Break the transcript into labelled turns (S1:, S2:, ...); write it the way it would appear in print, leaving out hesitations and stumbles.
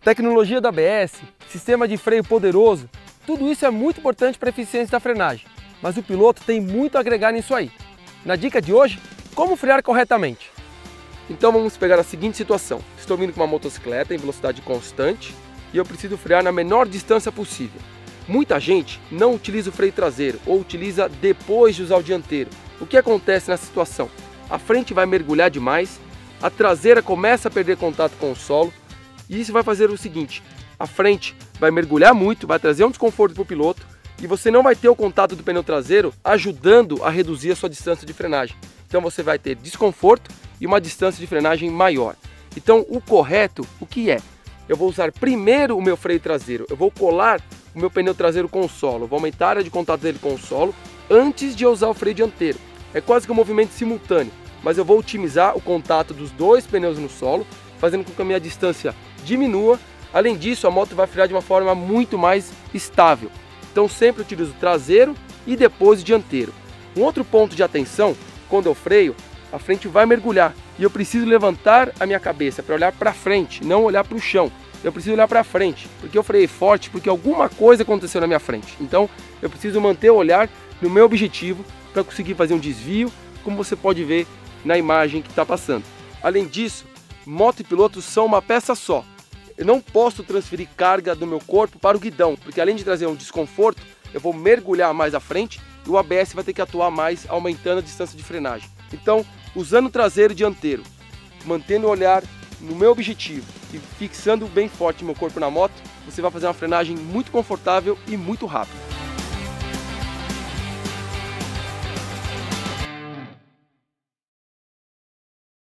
S1: Tecnologia da ABS, sistema de freio poderoso, tudo isso é muito importante para a eficiência da frenagem, mas o piloto tem muito a agregar nisso aí. Na dica de hoje, como frear corretamente. Então vamos pegar a seguinte situação: estou vindo com uma motocicleta em velocidade constante e eu preciso frear na menor distância possível. Muita gente não utiliza o freio traseiro ou utiliza depois de usar o dianteiro. O que acontece nessa situação? A frente vai mergulhar demais, a traseira começa a perder contato com o solo e isso vai fazer o seguinte: a frente vai mergulhar muito, vai trazer um desconforto para o piloto e você não vai ter o contato do pneu traseiro ajudando a reduzir a sua distância de frenagem. Então você vai ter desconforto e uma distância de frenagem maior. Então o correto, o que é? Eu vou usar primeiro o meu freio traseiro, eu vou colar o meu pneu traseiro com o solo, vou aumentar a área de contato dele com o solo antes de eu usar o freio dianteiro. É quase que um movimento simultâneo, mas eu vou otimizar o contato dos dois pneus no solo, fazendo com que a minha distância diminua. Além disso, a moto vai frear de uma forma muito mais estável. Então sempre utilizo o traseiro e depois o dianteiro. Um outro ponto de atenção: quando eu freio, a frente vai mergulhar e eu preciso levantar a minha cabeça para olhar para frente, não olhar para o chão. Eu preciso olhar para frente, porque eu freiei forte, porque alguma coisa aconteceu na minha frente. Então eu preciso manter o olhar no meu objetivo para conseguir fazer um desvio, como você pode ver na imagem que está passando. Além disso, moto e piloto são uma peça só. Eu não posso transferir carga do meu corpo para o guidão, porque além de trazer um desconforto, eu vou mergulhar mais à frente e o ABS vai ter que atuar mais, aumentando a distância de frenagem. Então, usando o traseiro e dianteiro, mantendo o olhar no meu objetivo e fixando bem forte meu corpo na moto, você vai fazer uma frenagem muito confortável e muito rápida.